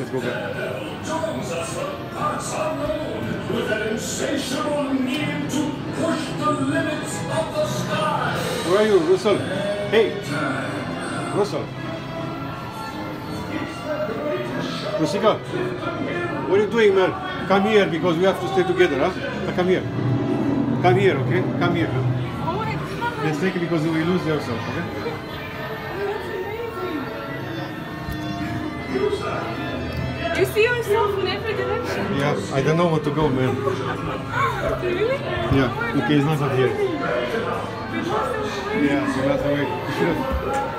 let's go back. With an insatiable need to push the limits of the sky. Where are you, Russell? Hey, Russell. Rusika, what are you doing, man? Come here because we have to stay together, huh? Come here. Come here, okay? Come here. Huh? Oh, I can't. Let's take it because we lose ourselves, okay? You see yourself in every direction. Yeah, I don't know where to go, man. Really? Yeah, okay, it's not here. We lost our way. Yeah, so that's the way. You should have.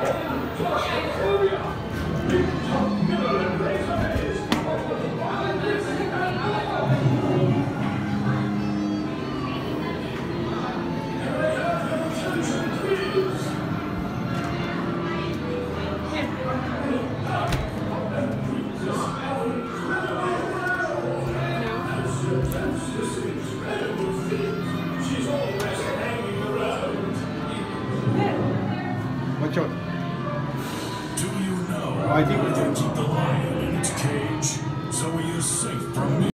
Watch out. Do you know? I think keep the lion in its cage, so he is safe from me.